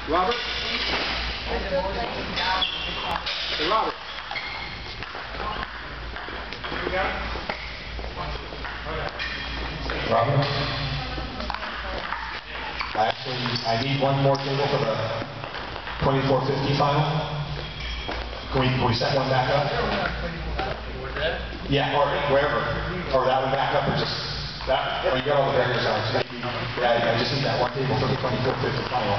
Robert? Hey, Robert. Robert? I need one more table for the 2450 final. Can we set one back up? Yeah, or wherever. Or that one back up, or just that. Or you got all the barriers on. So maybe, yeah, I just need that one table for the 2450 final.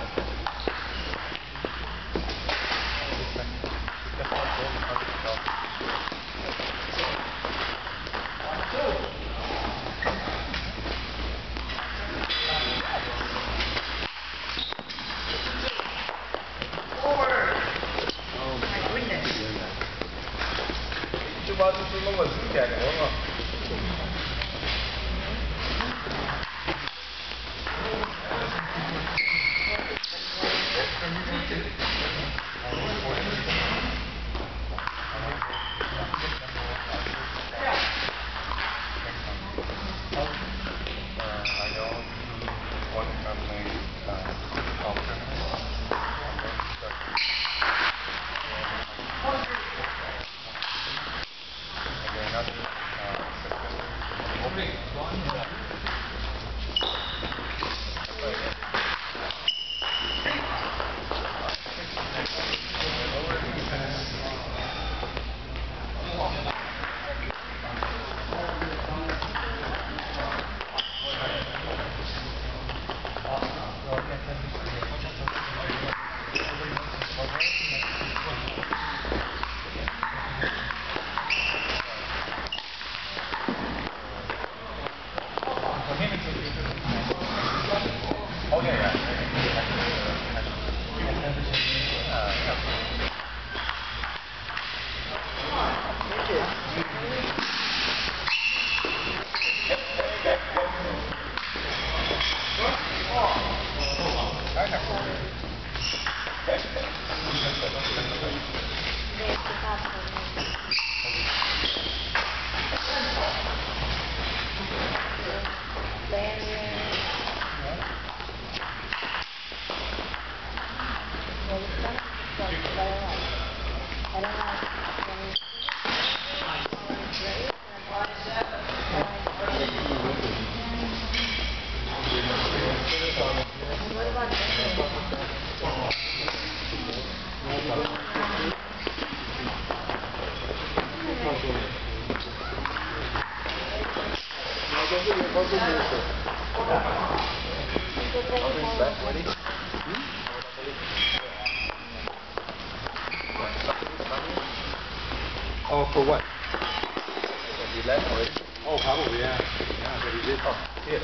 Oh, for what? He left already. Oh, probably, yeah. Yeah, but he did. Oh, yeah.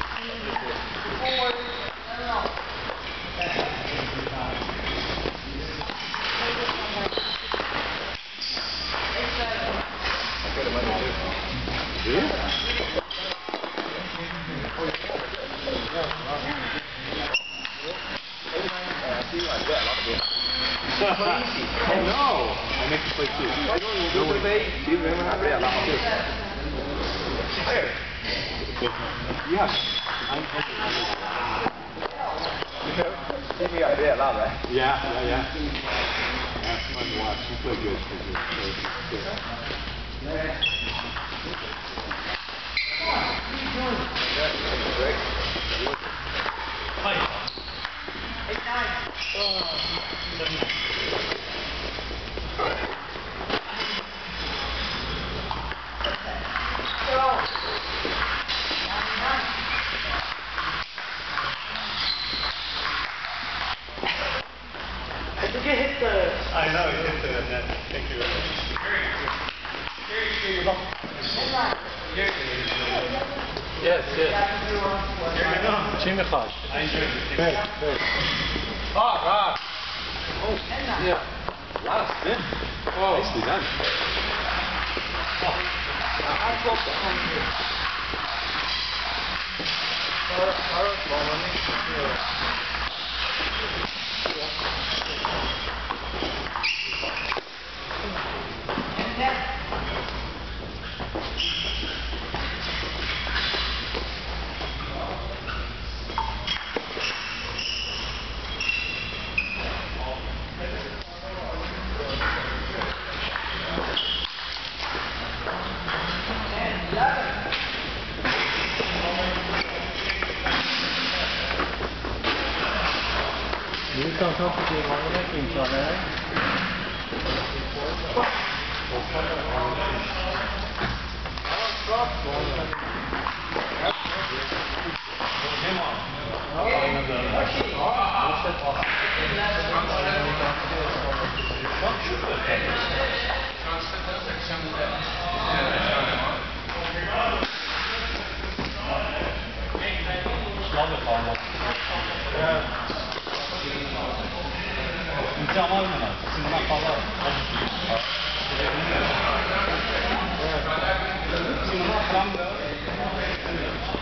Do you? Oh no! I make you play too. Do you remember how to play a lot of this? Yeah. You play a lot, right? Yeah. Yeah, it's fun to watch. You play good. I know, it hit the net. Thank you. Yes. Jimmy Fox. I enjoyed it. Good. Oh, Yeah. A lot of spin. Oh, nicely done. 일단 선수들이 많이 게임 잘해. 진짜 많으면 진짜 빨라. 지금